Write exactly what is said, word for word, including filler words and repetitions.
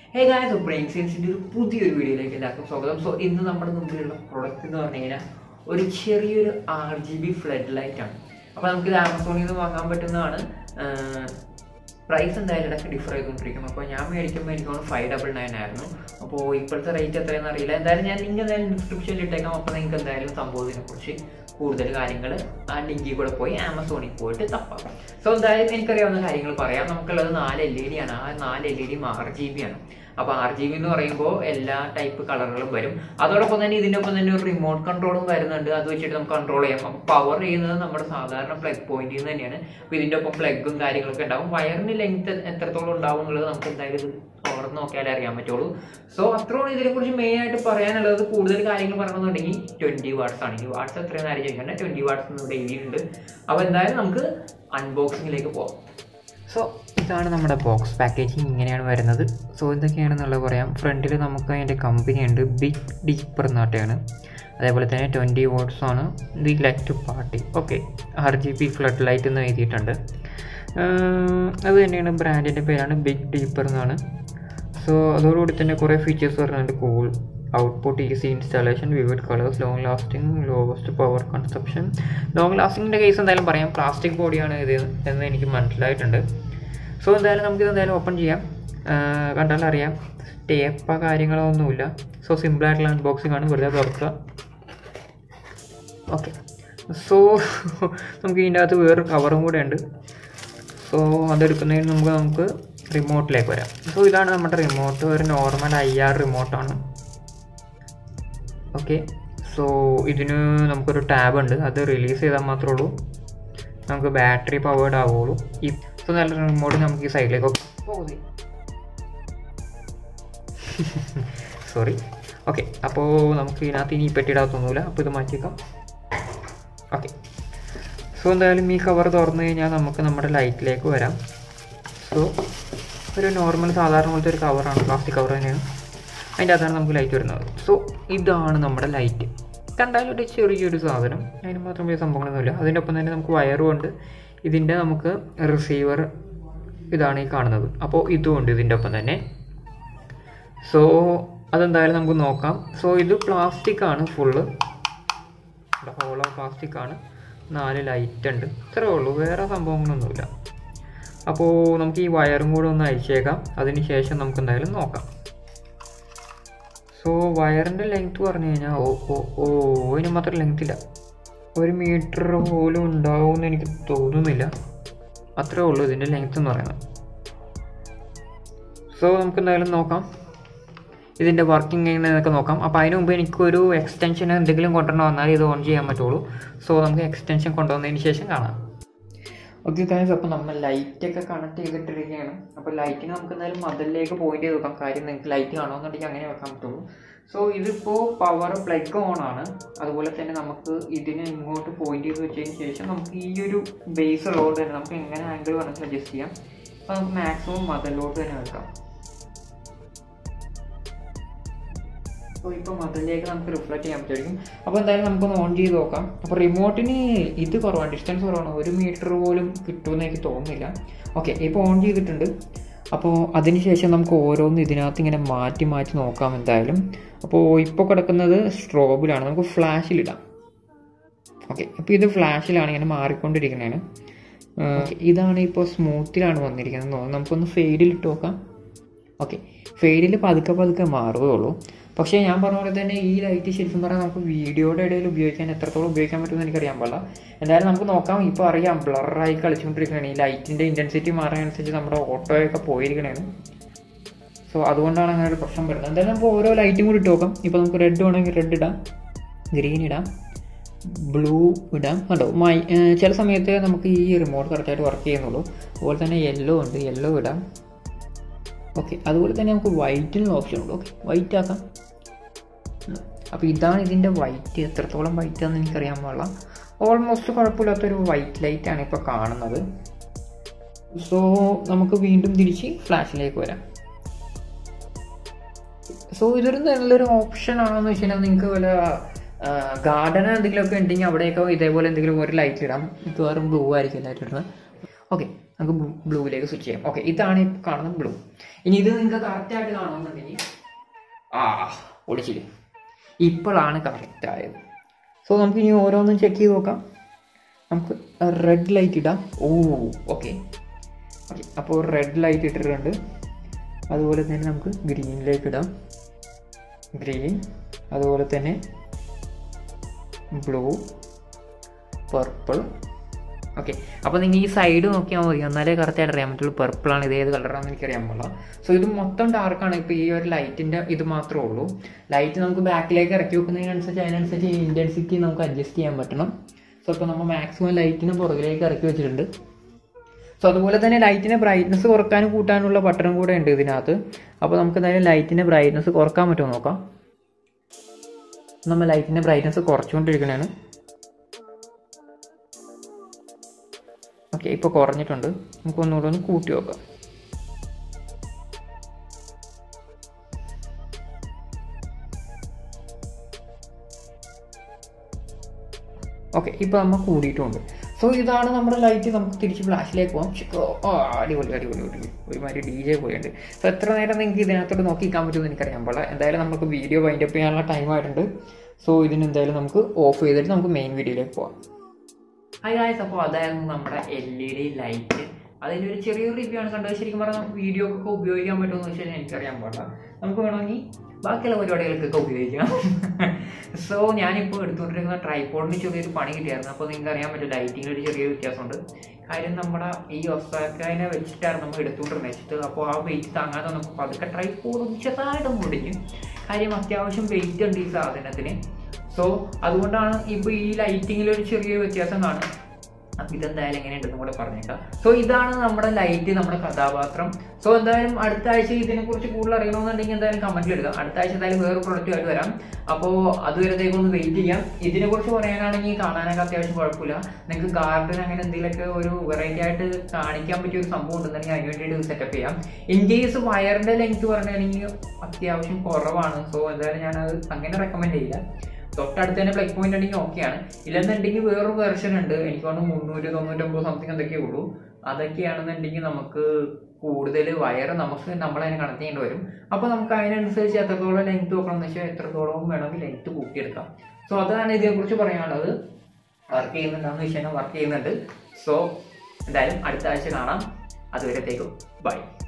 Hey guys, so brain sense into a പുതിയൊരു വീഡിയോയിലേക്ക് എല്ലാവർക്കും സ്വാഗതം. സോ ഇന്ന് നമ്മുടെ മുമ്പിലുള്ള പ്രൊഡക്റ്റ് എന്ന് പറഞ്ഞു കഴിഞ്ഞാൽ ഒരു ചെറിയൊരു R G B flood light ആണ്. അപ്പോൾ നമുക്കിത് ആമസോണിൽ നിന്ന് വാങ്ങാൻ പറ്റുന്നതാണ്. പ്രൈസ് എന്തായാലും ഇടയ്ക്ക് ഡിഫർ ചെയ്തുകൊണ്ടിരിക്കും. അപ്പോൾ ഞാൻ മേടിക്കുമ്പോൾ എനിക്ക് തോന്നുന്നു ഫൈവ് ഡബിൾ നയൻ ആയിരുന്നു. അപ്പോൾ ഇപ്പോഴത്തെ റേറ്റ് എത്രയെന്ന് അറിയില്ല. എന്തായാലും ഞാൻ ലിങ്ക് എന്തായാലും ഡിസ്ക്രിപ്ഷനിൽ ഇട്ടേക്കാം. അപ്പോൾ നിങ്ങൾക്ക് എന്തായാലും സംഭവത്തിനെ കുറിച്ച് കൂടുതൽ കാര്യങ്ങൾ ആ ലിങ്കിൽ കൂടെ പോയി ആമസോണിൽ പോയിട്ട് തപ്പാം. സോ എന്തായാലും എനിക്കറിയാവുന്ന കാര്യങ്ങൾ പറയാം. നമുക്കുള്ളത് നാല് എൽ ഇ ഡി ആണ്. ആ നാല് എൽ ഇ ഡിയും ആർ ജി ബി ആണ്. അപ്പോൾ ആർ ജി ബി എന്ന് പറയുമ്പോൾ എല്ലാ ടൈപ്പ് കളറുകളും വരും. അതോടൊപ്പം തന്നെ ഇതിൻ്റെ ഒപ്പം തന്നെ ഒരു റിമോട്ട് കൺട്രോളും വരുന്നുണ്ട്. അത് വെച്ചിട്ട് നമുക്ക് കൺട്രോൾ ചെയ്യാം. അപ്പോൾ പവർ ചെയ്യുന്നത് നമ്മുടെ സാധാരണ പ്ലഗ് പോയിന്റിൽ നിന്ന് തന്നെയാണ്. അപ്പോൾ ഇതിൻ്റെ ഒപ്പം പ്ലഗും കാര്യങ്ങളൊക്കെ ഉണ്ടാവും. വയറിന് ലെങ്ത് എത്രത്തോളം ഉണ്ടാവും എന്നുള്ളത് നമുക്ക് എന്തായാലും ഇത് തുറന്ന് നോക്കിയാലേ അറിയാൻ പറ്റുള്ളൂ. സോ അത്രയാണ് ഇതിനെക്കുറിച്ച് മെയിൻ ആയിട്ട് പറയാനുള്ളത്. കൂടുതൽ കാര്യങ്ങൾ പറയണമെന്നുണ്ടെങ്കിൽ ട്വൻറ്റി വാട്ട്സ് ആണ്. ഈ വാട്ട്സ് എത്രയെന്ന് ആരും ചോദിക്കണ്ട. ട്വൻറ്റി വാട്ട്സ് ഇവിടെ എഴുതിയിട്ടുണ്ട്. അപ്പോൾ എന്തായാലും നമുക്ക് അൺബോക്സിങ്ങിലേക്ക് പോകാം. സോ ഇതാണ് നമ്മുടെ ബോക്സ് പാക്കേജിങ്. ഇങ്ങനെയാണ് വരുന്നത്. സോ ഇതൊക്കെയാണെന്നുള്ളത് പറയാം. ഫ്രണ്ടിൽ നമുക്ക് അതിൻ്റെ കമ്പനി ഉണ്ട്, ബിഗ് ഡീപ്പർ എന്നാട്ടാണ്. അതേപോലെ തന്നെ ട്വൻറ്റി വോട്ട്സ് ആണ് the light party. Okay, R G B flood light എന്ന് എഴുതിയിട്ടുണ്ട്. അത് തന്നെയാണ് ബ്രാൻഡിൻ്റെ പേരാണ്, ബിഗ് ഡീപ്പർ എന്നാണ്. സോ അതോടുകൂടി തന്നെ കുറേ ഫീച്ചേഴ്സ് പറഞ്ഞിട്ടുണ്ട്. Cool output, easy installation, vivid colours, long lasting, lowest power consumption. Long ലാസ്റ്റിങ്ങിൻ്റെ കേസ് എന്തായാലും പറയാം. പ്ലാസ്റ്റിക് ബോഡിയാണ് ഇത് എന്ന് എനിക്ക് മനസ്സിലായിട്ടുണ്ട്. സോ എന്തായാലും നമുക്കിത് എന്തായാലും ഓപ്പൺ ചെയ്യാം. കണ്ടാൽ അറിയാം, ടേപ്പ കാര്യങ്ങളോ ഒന്നുമില്ല. സോ സിമ്പിളായിട്ടുള്ള അൺബോക്സിംഗ് ആണ്. വെറുതെ തുറക്കുക. ഓക്കെ, സോ നമുക്ക് ഇതിൻ്റെ അകത്ത് വേറൊരു കവറും കൂടെ ഉണ്ട്. സോ അതെടുക്കുന്നതിന് മുമ്പ് നമുക്ക് റിമോട്ടിലേക്ക് വരാം. സോ ഇതാണ് നമ്മുടെ റിമോട്ട്. ഒരു നോർമൽ ഐ ആർ റിമോട്ടാണ്. ഓക്കെ, സോ ഇതിന് നമുക്കൊരു ടാബ് ഉണ്ട്. അത് റിലീസ് ചെയ്താൽ മാത്രമേ ഉള്ളൂ നമുക്ക് ബാറ്ററി പവേർഡ് ആവുള്ളൂ. ഈ സോ നല്ല റിമോട്ട് നമുക്ക് ഈ സൈഡിലേക്ക് പോകുന്നത്. സോറി. ഓക്കെ, അപ്പോൾ നമുക്ക് ഇതിനകത്ത് ഇനി പെട്ടിയിടാത്തൊന്നുമില്ല. അപ്പോൾ ഇത് മാറ്റിയേക്കാം. ഓക്കെ, സോ എന്തായാലും ഈ കവർ തുറന്നു കഴിഞ്ഞാൽ നമുക്ക് നമ്മുടെ ലൈറ്റിലേക്ക് വരാം. സോ ഒരു നോർമൽ സാധാരണ പോലത്തെ ഒരു കവറാണ്, പ്ലാസ്റ്റിക് കവർ തന്നെയാണ്. അതിൻ്റെ അകത്താണ് നമുക്ക് ലൈറ്റ് വരുന്നത്. സോ ഇതാണ് നമ്മുടെ ലൈറ്റ്. കണ്ടാലും ഒരു ചെറിയൊരു സാധനം, അതിന് മാത്രം വലിയ സംഭവങ്ങളൊന്നുമില്ല. അതിൻ്റെ ഒപ്പം തന്നെ നമുക്ക് വയറും ഉണ്ട്. ഇതിൻ്റെ നമുക്ക് റിസീവർ ഇതാണ് ഈ കാണുന്നത്. അപ്പോൾ ഇതുമുണ്ട് ഇതിൻ്റെ ഒപ്പം തന്നെ. സോ അതെന്തായാലും നമുക്ക് നോക്കാം. സോ ഇത് പ്ലാസ്റ്റിക് ആണ്, ഫുള്ള് ഹോളോ പ്ലാസ്റ്റിക് ആണ്. നാല് ലൈറ്റ് ഉണ്ട്, ഇത്രയേ ഉള്ളൂ, വേറെ സംഭവങ്ങളൊന്നുമില്ല. അപ്പോൾ നമുക്ക് ഈ വയറും കൂടെ ഒന്ന് അയച്ചേക്കാം. അതിന് ശേഷം നമുക്ക് എന്തായാലും നോക്കാം. സോ വയറിൻ്റെ ലെങ്ത്ത് പറഞ്ഞു കഴിഞ്ഞാൽ ഓ ഓ ഓ അതിന് മാത്രം ലെങ്ത്ത് ഇല്ല. ഒരു മീറ്റർ പോലും ഉണ്ടാവുമെന്ന് എനിക്ക് തോന്നുന്നില്ല. അത്രേ ഉള്ളൂ ഇതിൻ്റെ ലെങ്ത്ത് എന്ന് പറയുന്നത്. സോ നമുക്ക് എന്തായാലും നോക്കാം ഇതിൻ്റെ വർക്കിംഗ് എങ്ങനെയൊക്കെ നോക്കാം. അപ്പോൾ അതിന് മുമ്പ് എനിക്കൊരു എക്സ്റ്റൻഷൻ എന്തെങ്കിലും കൊണ്ടുവരണം വന്നാൽ ഇത് ഓൺ ചെയ്യാൻ പറ്റുള്ളൂ. സോ നമുക്ക് എക്സ്റ്റൻഷൻ കൊണ്ടുവന്നതിന് ശേഷം കാണാം. ഓക്കെ ഗൈസ്, അപ്പോൾ നമ്മൾ ലൈറ്റൊക്കെ കണക്ട് ചെയ്തിട്ടിരിക്കുകയാണ്. അപ്പോൾ ലൈറ്റിന് നമുക്ക് എന്തായാലും മതിലേക്ക് പോയിന്റ് ചെയ്ത് വെക്കാം. കാര്യം നിങ്ങൾക്ക് ലൈറ്റ് കാണുമെന്നുണ്ടെങ്കിൽ അങ്ങനെ വെക്കാൻ പറ്റുള്ളൂ. സോ ഇതിപ്പോൾ പവർ പ്ലഗ് ഓൺ ആണ്. അതുപോലെ തന്നെ നമുക്ക് ഇതിനെ ഇങ്ങോട്ട് പോയിന്റ് ചെയ്ത് വെച്ചതിന് ശേഷം നമുക്ക് ഈ ഒരു ബേസ് ഉള്ളതുകൊണ്ട് തന്നെ നമുക്ക് എങ്ങനെ ആംഗിൾ വേണമെങ്കിൽ അഡ്ജസ്റ്റ് ചെയ്യാം. അപ്പോൾ നമുക്ക് മാക്സിമം മതിലോട്ട് തന്നെ വെക്കാം. അപ്പോൾ ഇപ്പോൾ മതിലേക്ക് നമുക്ക് റിഫ്ലക്റ്റ് ചെയ്യാൻ പറ്റുമായിരിക്കും. അപ്പോൾ എന്തായാലും നമുക്കൊന്ന് ഓൺ ചെയ്ത് നോക്കാം. അപ്പോൾ റിമോട്ടിന് ഇത് കുറവാണ്, ഡിസ്റ്റൻസ് കുറവാണ്. ഒരു മീറ്റർ പോലും കിട്ടുമെന്ന് എനിക്ക് തോന്നുന്നില്ല. ഓക്കെ, ഇപ്പോൾ ഓൺ ചെയ്തിട്ടുണ്ട്. അപ്പോൾ അതിന് ശേഷം നമുക്ക് ഓരോന്ന് ഇതിനകത്ത് ഇങ്ങനെ മാറ്റി മാറ്റി നോക്കാം എന്തായാലും. അപ്പോൾ ഇപ്പോൾ കിടക്കുന്നത് സ്ട്രോബിലാണ്, നമുക്ക് ഫ്ലാഷിലിടാം. ഓക്കെ, അപ്പോൾ ഇത് ഫ്ലാഷിലാണ് ഇങ്ങനെ മാറിക്കൊണ്ടിരിക്കുന്നതാണ്. ഇതാണ് ഇപ്പോൾ സ്മൂത്തിലാണ് വന്നിരിക്കുന്നത് തോന്നുന്നു. നമുക്കൊന്ന് ഫെയ്ഡിലിട്ട് നോക്കാം. ഓക്കെ, ഫെയ്ഡിൽ പതുക്കെ പതുക്കെ മാറുകയുള്ളൂ. പക്ഷേ ഞാൻ പറഞ്ഞ പോലെ തന്നെ ഈ ലൈറ്റ് ശരിക്കും പറഞ്ഞാൽ നമുക്ക് വീഡിയോയുടെ ഇടയിൽ ഉപയോഗിക്കാൻ എത്രത്തോളം ഉപയോഗിക്കാൻ പറ്റുമെന്ന് എനിക്കറിയാൻ പാടില്ല. എന്തായാലും നമുക്ക് നോക്കാം. ഇപ്പോൾ അറിയാം, ബ്ലറായി കളിച്ചുകൊണ്ടിരിക്കുകയാണ്. ഈ ലൈറ്റിൻ്റെ ഇൻറ്റൻസിറ്റി മാറാനനുസരിച്ച് നമ്മുടെ ഓട്ടോയൊക്കെ പോയിരിക്കണേണ്. സോ അതുകൊണ്ടാണ് അങ്ങനെ ഒരു പ്രശ്നം വരുന്നത്. എന്തായാലും നമുക്ക് ഓരോ ലൈറ്റും കൂടി ഇട്ട് നോക്കാം. ഇപ്പോൾ നമുക്ക് റെഡ് വേണമെങ്കിൽ റെഡ് ഇടാം, ഗ്രീൻ ഇടാം, ബ്ലൂ ഇടാം. കണ്ടോ, മൈ ചില സമയത്ത് നമുക്ക് ഈ റിമോട്ട് കറക്റ്റായിട്ട് വർക്ക് ചെയ്യുന്നുള്ളൂ. അതുപോലെ തന്നെ യെല്ലോ ഉണ്ട്, യെല്ലോ ഇടാം. ഓക്കെ, അതുപോലെ തന്നെ നമുക്ക് വൈറ്റിനുള്ള ഓപ്ഷൻ ഉണ്ട്. ഓക്കെ, വൈറ്റ് ആക്കാം. അപ്പോൾ ഇതാണ് ഇതിൻ്റെ വൈറ്റ്. എത്രത്തോളം വൈറ്റ് ആണെന്ന് എനിക്കറിയാൻ പാടില്ല. ഓൾമോസ്റ്റ് കുഴപ്പമില്ലാത്തൊരു വൈറ്റ് ലൈറ്റാണ് ഇപ്പോൾ കാണുന്നത്. സോ നമുക്ക് വീണ്ടും തിരിച്ച് ഫ്ലാഷിലേക്ക് വരാം. സോ ഇതൊരു നല്ലൊരു ഓപ്ഷൻ ആണെന്ന് വെച്ച് കഴിഞ്ഞാൽ നിങ്ങൾക്ക് വല്ല ഗാർഡൻ എന്തെങ്കിലുമൊക്കെ ഉണ്ടെങ്കിൽ അവിടെയൊക്കെ ഇതേപോലെ എന്തെങ്കിലും ഒരു ലൈറ്റ് ഇടാം. മിക്കവാറും ബ്ലൂ ആയിരിക്കും ലൈറ്റ് ഇടുന്നത്. ഓക്കെ, നമുക്ക് ബ്ലൂവിലേക്ക് സ്വിച്ച് ചെയ്യാം. ഓക്കെ, ഇതാണ് ഇപ്പോൾ കാണുന്ന ബ്ലൂ. ഇനി ഇത് നിങ്ങൾക്ക് കറക്റ്റായിട്ട് കാണുന്നുണ്ടെങ്കിൽ ആ ഒളിച്ചില്ലേ, ഇപ്പോഴാണ് കറക്റ്റ് ആയത്. സോ നമുക്ക് ഇനി ഓരോന്നും ചെക്ക് ചെയ്ത് നോക്കാം. നമുക്ക് റെഡ് ലൈറ്റ് ഇടാം. ഓ ഓക്കെ ഓക്കെ അപ്പോൾ റെഡ് ലൈറ്റ് ഇട്ടിട്ടുണ്ട്. അതുപോലെ തന്നെ നമുക്ക് ഗ്രീനിലേക്ക് ഇടാം. ഗ്രീൻ, അതുപോലെ തന്നെ ബ്ലൂ, പർപ്പിൾ. ഓക്കെ, അപ്പോൾ നിങ്ങൾ ഈ സൈഡ് നോക്കിയാൽ മതി, എന്നാലേ കറക്റ്റായിട്ട് അറിയാൻ പറ്റുള്ളൂ പർപ്പിളാണ് ഇത് ഏത് കളറാണെന്ന് എനിക്കറിയാൻ പാടില്ല. സോ ഇത് മൊത്തം ഡാർക്കാണ്. ഇപ്പോൾ ഈ ഒരു ലൈറ്റിൻ്റെ ഇത് മാത്രമേ ഉള്ളൂ. ലൈറ്റ് നമുക്ക് ബാക്കിലേക്ക് ഇറക്കി വെക്കുന്നതിനനുസരിച്ച് അതിനനുസരിച്ച് ഇൻറ്റൻസിറ്റി നമുക്ക് അഡ്ജസ്റ്റ് ചെയ്യാൻ പറ്റണം. സോ ഇപ്പോൾ നമ്മൾ മാക്സിമം ലൈറ്റിന് പുറകിലേക്ക് ഇറക്കി വെച്ചിട്ടുണ്ട്. സോ അതുപോലെ തന്നെ ലൈറ്റിനെ ബ്രൈറ്റ്നസ് കുറക്കാനും കൂട്ടാനുള്ള ബട്ടണും കൂടെ ഉണ്ട് ഇതിനകത്ത്. അപ്പോൾ നമുക്ക് എന്തായാലും ലൈറ്റിൻ്റെ ബ്രൈറ്റ്നസ് കുറക്കാൻ പറ്റുമോ നോക്കാം. നമ്മൾ ലൈറ്റിൻ്റെ ബ്രൈറ്റ്നസ് കുറച്ചുകൊണ്ടിരിക്കണതാണ്. ഓക്കെ, ഇപ്പോൾ കുറഞ്ഞിട്ടുണ്ട്. നമുക്ക് ഒന്നുകൂടെ ഒന്ന് കൂട്ടി നോക്കാം. ഓക്കെ, ഇപ്പോൾ നമ്മൾ കൂടിയിട്ടുണ്ട്. സോ ഇതാണ് നമ്മുടെ ലൈറ്റ്. നമുക്ക് തിരിച്ച് ഫ്ലാഷിലേക്ക് പോകാം. ഓ അടിപൊളി അടിപൊളി അടിപൊളി ഒരുമാതിരി ഡി ജെ പോയുണ്ട്. സോ എത്ര നേരം നിങ്ങൾക്ക് ഇതിനകത്തോട്ട് നോക്കിക്കാൻ പറ്റുമെന്ന് എനിക്കറിയാൻ പാടില്ല. എന്തായാലും നമുക്ക് വീഡിയോ വൈൻഡപ്പ് ചെയ്യാനുള്ള ടൈം ആയിട്ടുണ്ട്. സോ ഇതിന് എന്തായാലും നമുക്ക് ഓഫ് ചെയ്തിട്ട് നമുക്ക് മെയിൻ വീഡിയോയിലേക്ക് പോകാം. ഹായ് ഗായ്സ്, അപ്പോൾ അതായിരുന്നു നമ്മുടെ എൽ ഇ ഡി ലൈറ്റ്. അതിൻ്റെ ഒരു ചെറിയൊരു റിവ്യൂ ആണ് കണ്ടത്. ശരിക്കും പറഞ്ഞാൽ നമുക്ക് വീഡിയോക്കൊക്കെ ഉപയോഗിക്കാൻ പറ്റുമെന്ന് വെച്ചാൽ എനിക്കറിയാൻ പാടില്ല. നമുക്ക് വേണമെങ്കിൽ ബാക്കിയുള്ള പരിപാടികൾക്കൊക്കെ ഉപയോഗിക്കാം. സോ ഞാനിപ്പോൾ എടുത്തുകൊണ്ടിരിക്കുന്ന ട്രൈപോഡിന് ചെറിയൊരു പണി കിട്ടിയായിരുന്നു. അപ്പോൾ നിങ്ങൾക്ക് അറിയാൻ പറ്റും ലൈറ്റിങ്ങിൽ ഒരു ചെറിയൊരു വ്യത്യാസമുണ്ട്. കാര്യം നമ്മുടെ ഈ ഒസാക്കനെ വെച്ചിട്ടാണ് നമ്മൾ എടുത്തുകൊണ്ടിരുന്നത് വെച്ചിട്ട്. അപ്പോൾ ആ വെയിറ്റ് താങ്ങാതെ നമുക്ക് പതുക്കെ ട്രൈപോഡ് ചെറുതായിട്ട് മുടിഞ്ഞു. കാര്യം അത്യാവശ്യം വെയിറ്റ് ഉണ്ട് ഈ സാധനത്തിന്. സോ അതുകൊണ്ടാണ് ഇപ്പോൾ ഈ ലൈറ്റിങ്ങിൽ ഒരു ചെറിയൊരു വ്യത്യാസം കാണും. അപ്പം ഇതെന്തായാലും എങ്ങനെയുണ്ടെന്നും കൂടെ പറഞ്ഞേക്കാം. സോ ഇതാണ് നമ്മുടെ ലൈറ്റ്, നമ്മുടെ കഥാപാത്രം. സോ എന്തായാലും അടുത്ത ആഴ്ച ഇതിനെക്കുറിച്ച് കൂടുതൽ അറിയണമെന്നുണ്ടെങ്കിൽ എന്തായാലും കമൻറ്റിൽ ഇടുക. അടുത്ത ആഴ്ച എന്തായാലും വേറെ പ്രൊഡക്റ്റുമായിട്ട് വരാം. അപ്പോൾ അതുവരത്തേക്കൊന്ന് വെയിറ്റ് ചെയ്യാം. ഇതിനെക്കുറിച്ച് പറയാനാണെങ്കിൽ കാണാനൊക്കെ അത്യാവശ്യം കുഴപ്പമില്ല. നിങ്ങൾക്ക് ഗാർഡൻ അങ്ങനെ എന്തെങ്കിലുമൊക്കെ ഒരു വെറൈറ്റി ആയിട്ട് കാണിക്കാൻ പറ്റിയ ഒരു സംഭവം ഉണ്ടെന്നുണ്ടെങ്കിൽ അതിന് വേണ്ടിയിട്ട് സെറ്റപ്പ് ചെയ്യാം. ഇൻ കേസ് വയറിൻ്റെ ലെങ്ത് പറഞ്ഞാണെങ്കിൽ അത്യാവശ്യം കുറവാണ്. സോ എന്തായാലും ഞാനത് അങ്ങനെ റെക്കമെൻഡ് ചെയ്യില്ല. തൊട്ടടുത്ത് തന്നെ പ്ലഗ് പോയിന്റ് ഉണ്ടെങ്കിൽ ഓക്കെയാണ്. ഇല്ലെന്നുണ്ടെങ്കിൽ വേറൊരു വെർഷൻ ഉണ്ട്, എനിക്ക് തോന്നുന്നു മുന്നൂറ്റി തൊണ്ണൂറ്റൊമ്പത് സംതിങ് എന്തൊക്കെയേ ഉള്ളൂ. അതൊക്കെയാണെന്നുണ്ടെങ്കിൽ നമുക്ക് കൂടുതൽ വയർ നമുക്ക് നമ്മളതിനെ കണക്ട് ചെയ്യേണ്ടി വരും. അപ്പോൾ നമുക്ക് അതിനനുസരിച്ച് എത്രത്തോളം ലെങ്ത് നോക്കണം എന്ന് വെച്ചാൽ എത്രത്തോളം വേണമെങ്കിൽ ലെങ്ത് കൂട്ടിയെടുക്കാം. സോ അതാണ് ഇതിനെക്കുറിച്ച് പറയാനുള്ളത്. വർക്ക് ചെയ്യുന്നുണ്ടാന്ന് വെച്ച് കഴിഞ്ഞാൽ വർക്ക് ചെയ്യുന്നുണ്ട്. സോ എന്തായാലും അടുത്ത ആഴ്ച കാണാം. അതുവരത്തേക്കും ബൈ.